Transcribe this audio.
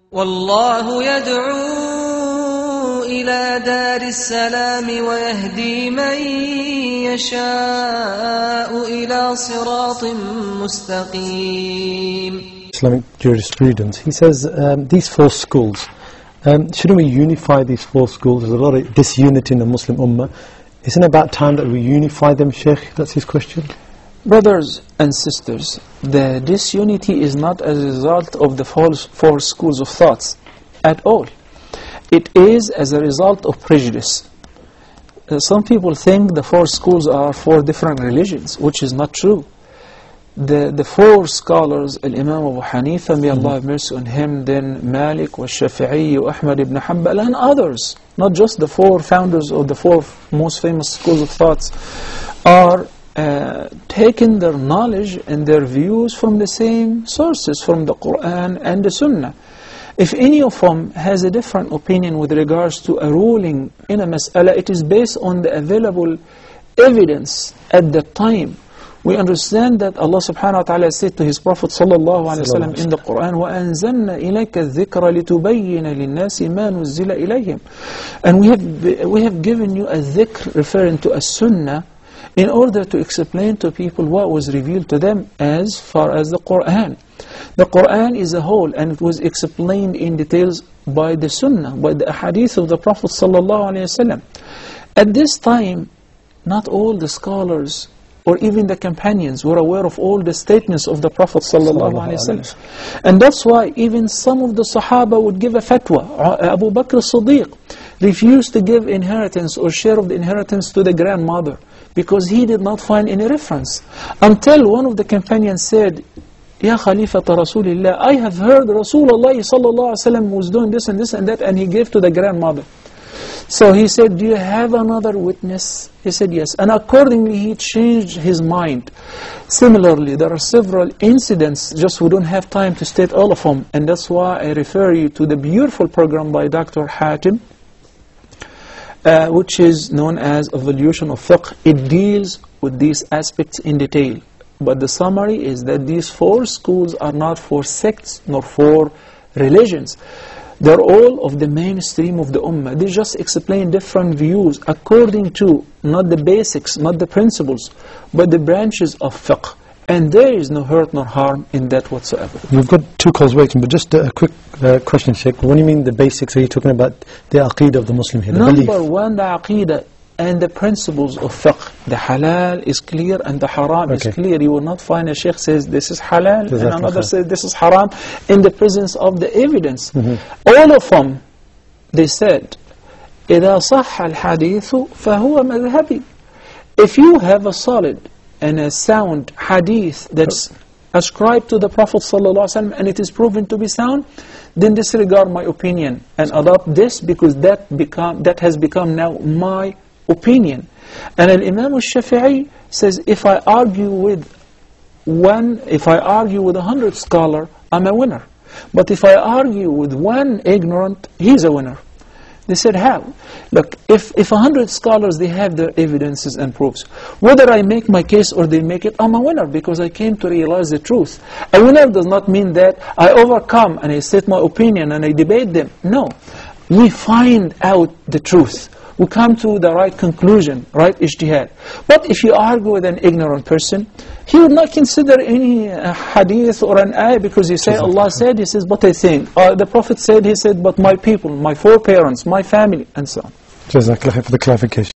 والله يدعو إلى دار السلام ويهدي من يشاء إلى صراط مستقيم. Islamic jurisprudence. He says these four schools, shouldn't we unify these four schools? There's a lot of disunity in the Muslim Ummah. Isn't it about time that we unify them, Sheikh? That's his question. Brothers and sisters, the disunity is not as a result of the four schools of thoughts at all. It is as a result of prejudice. Some people think the four schools are four different religions, which is not true. The four scholars, Al-Imam Abu Hanifa, may Allah have mercy on him, then Malik, Shafi'i, Ahmad ibn Hanbal, and others, not just the four founders of the four most famous schools of thoughts, are taking their knowledge and their views from the same sources, from the Quran and the Sunnah. If any of them has a different opinion with regards to a ruling in a mas'ala, it is based on the available evidence at the time. We understand that Allah subhanahu wa ta'ala said to His Prophet sallallahu alayhi wa sallam in the Quran, وَأَنزَلْنَا إِلَيْكَ الذِّكْرَ لِتُبَيِّنَ لِلنَّاسِ مَا نُزِّلَ إِلَيْهِمْ. And we have given you a dhikr, referring to a sunnah, in order to explain to people what was revealed to them as far as the Quran. The Quran is a whole, and it was explained in details by the Sunnah, by the hadith of the Prophet ﷺ. At this time, not all the scholars or even the companions were aware of all the statements of the Prophet ﷺ. And that's why even some of the Sahaba would give a fatwa. Abu Bakr as-Siddiq refused to give inheritance or share of the inheritance to the grandmother, because he did not find any reference. Until one of the companions said, Ya Khalifata Rasulillah, I have heard Rasulullah sallallahu alaihi wasallam was doing this and this and that, and he gave to the grandmother. So he said, do you have another witness? He said, yes. And accordingly, he changed his mind. Similarly, there are several incidents, just we don't have time to state all of them, and that's why I refer you to the beautiful program by Dr. Hatim, which is known as Evolution of Fiqh. It deals with these aspects in detail. But the summary is that these four schools are not for sects nor for religions. They're all of the mainstream of the Ummah. They just explain different views according to not the basics, not the principles, but the branches of fiqh. And there is no hurt nor harm in that whatsoever. We've got two calls waiting, but just a quick question, Sheikh. What do you mean the basics? Are you talking about the aqeedah of the Muslim here? Number one, the aqeedah and the principles of fiqh. The halal is clear and the haram is clear. You will not find a sheikh says this is halal and another says this is haram in the presence of the evidence. All of them, they said, إِذَا صَحَّ الْحَدِيثُ فَهُوَ مَذْهَبِي. If you have a solid and a sound hadith that's ascribed to the Prophet ﷺ and it is proven to be sound, then disregard my opinion and adopt this, because that has become now my opinion. And Imam al-Shafi'i says, if I argue with 100 scholars, I'm a winner. But if I argue with one ignorant, he's a winner. They said, how? Look, if 100 scholars, they have their evidences and proofs, whether I make my case or they make it, I'm a winner, because I came to realize the truth. A winner does not mean that I overcome and I state my opinion and I debate them. No. We find out the truth. We come to the right conclusion, right ijtihad. But if you argue with an ignorant person, he would not consider any hadith or an ayah, because you say, Allah said, he says, but I think. The Prophet said, he said, but my people, my foreparents, my family, and so on. Jazakallah for the clarification.